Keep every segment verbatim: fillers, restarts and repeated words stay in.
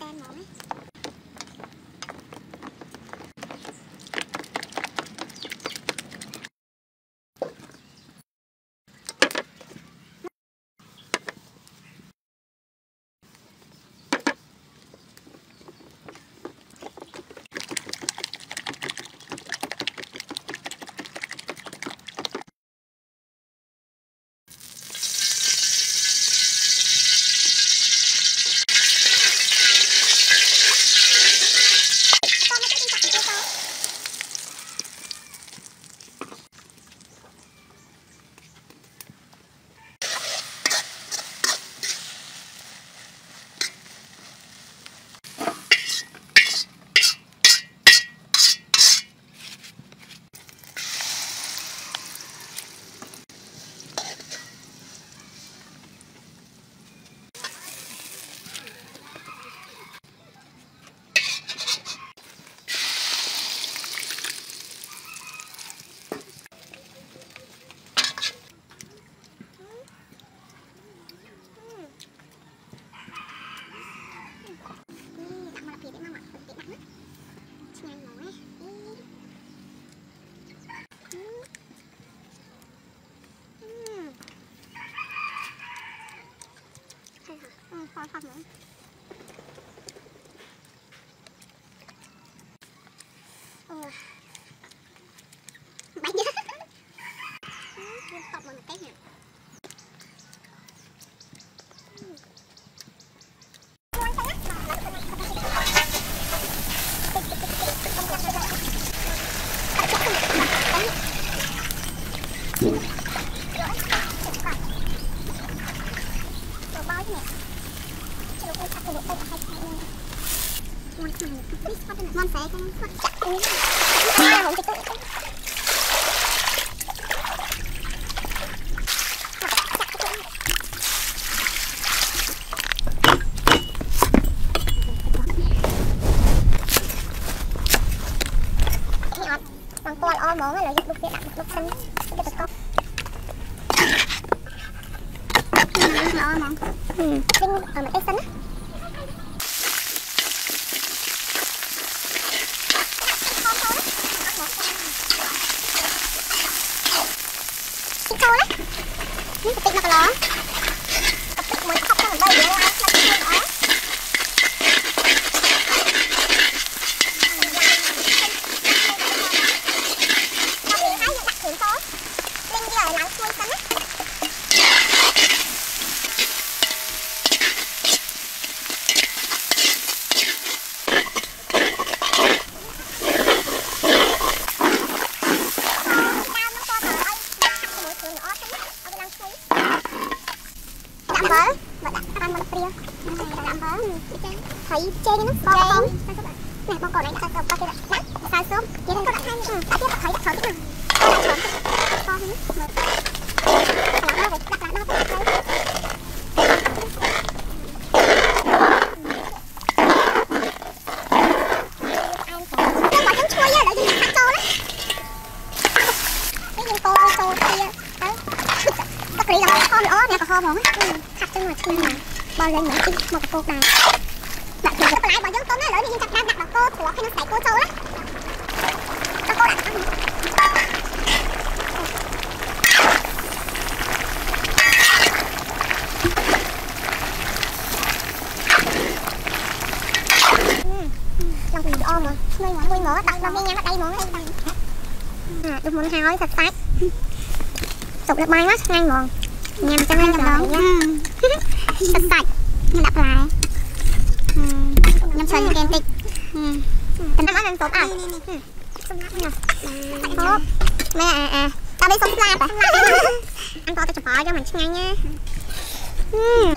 đen mỏng ấy. Khoan khoan nữa. Ừ. Bánh nhá. Liên tục một cái nhỉ. Ngon phải không? Ừ. À, không thích tự. Bằng to là món là giúp lúc kia đặt lúc xanh cái bật cốc. Nó món. Ừ. Đinh ở một cái xanh á. Câu đấy, cái tịt nó có ló, cái tịt mới khóc trong đây để nó ăn cái đó. Nó bị hai đặc thưởng tốt, linh giờ lắng xuôi xanh á. Vỡ, vỡ đặt ăn một tia, làm vỡ, thấy trên nó bong này bong cổ này đặt vào qua kia đặt sao xuống, vậy nên các bạn hay đặt tiếp thấy đặt thở tiếp nào, con hết, đặt nó đặt đặt nó đặt đấy. Cái là con nữa, nè có kho bóng á, chặt chân rồi chân rồi, bò lên nữa một cái cột này, đặt thử cái lái bò dưỡng tôm nó lỡ đi chặt đang đặt vào cô của khi nó xảy cô trâu đó, cho cô đặt ăn. Trong cái ôm mà, nuôi mỡ, nuôi mỡ, đặt vào đây nha, đặt đây mỡ đây. À, được món hào sạch sạch, tục được bay mất nhanh mòn. Nhằm cho anh đó nhá. Sạch sạch, nhưng đập lại. Nhằm sần kem tịch. Tình ăn ăn tốt à? Tốt. Mẹ à à, tao đi sống lạp à? Ăn to tao chụp hỏi cho mình nhanh nha. Ừ.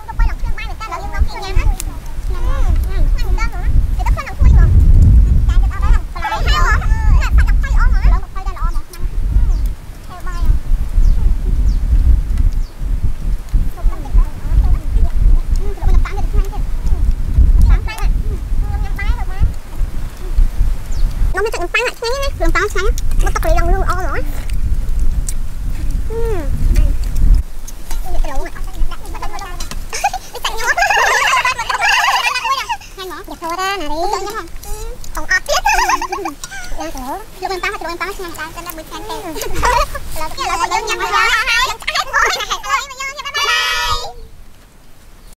Nó mới chọn bánh lại nhanh nhé, đường bánh sáng, nó tao lấy lòng luôn o rồi. Ừm. Cái lẩu này. Đi tặng nhau. Nhanh đi còn ập tiếp lúc em tắm lúc em tắm nha là cho nó bị khen tiền là cái là nhặt ra